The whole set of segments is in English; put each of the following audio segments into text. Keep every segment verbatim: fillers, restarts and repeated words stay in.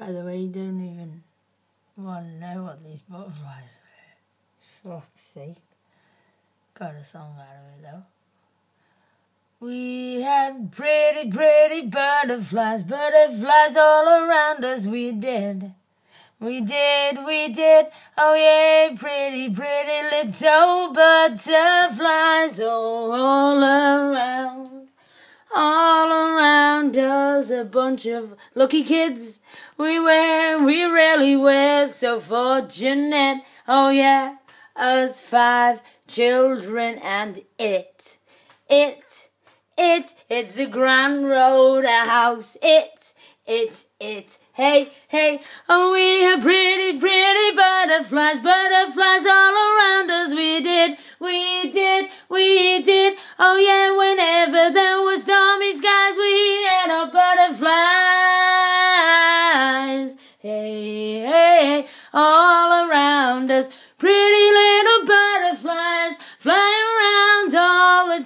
By the way, you don't even want to know what these butterflies are. Fuck's sake. Got a song out of it though. We had pretty, pretty butterflies, butterflies all around us, we did. We did, we did, oh yeah, pretty, pretty little butterflies, oh, all around, all around us, a bunch of lucky kids. We were, we really were so fortunate, oh yeah, us five children and it, it, it, it's the Grand Road House, it, it, it, hey, hey, oh we have pretty, pretty butterflies, butterflies all around us, we did, we did, we did, oh yeah, whenever there was stormy skies, we had our butterflies, hey, hey, all around us, pretty little butterflies, flying around all the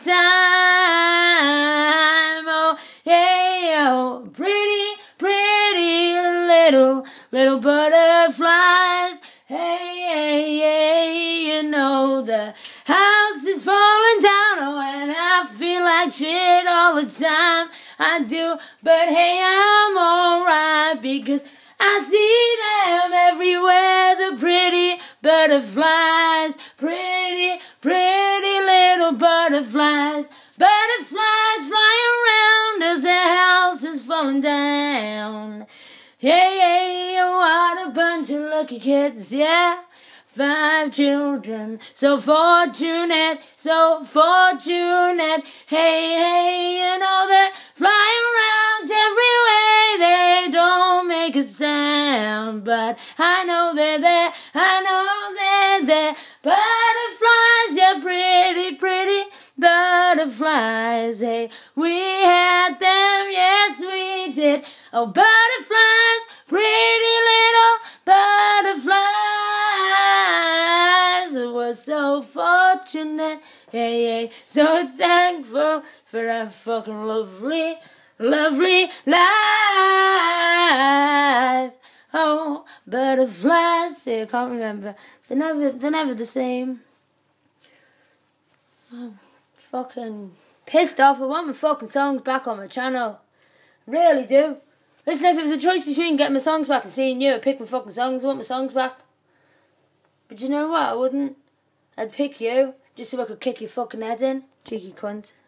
time, oh, hey, oh, pretty, pretty little, little butterflies, hey, hey, hey, you know the house is falling down, oh, and I feel like shit all the time, I do, but hey, I'm alright, because I see them everywhere, the pretty butterflies, pretty, pretty little butterflies, butterflies flying around as the house is falling down. Hey, hey, what a bunch of lucky kids, yeah. Five children, so fortunate, so fortunate. Hey, hey, you know they're flying around everywhere. They don't make a sound, but I know they're there, I know they're there. Butterflies, yeah, pretty, pretty butterflies. Hey, we had them, yes we did. Oh, butterflies, pretty little butterflies. We're so fortunate, hey, hey, so thankful for our fucking lovely, lovely life. Oh, butterflies, I can't remember. They're never, they're never the same. I'm fucking pissed off. I want my fucking songs back on my channel. Really do. Listen, if it was a choice between getting my songs back and seeing you, I'd pick my fucking songs. I want my songs back. But you know what? I wouldn't. I'd pick you just so I could kick your fucking head in. Cheeky cunt.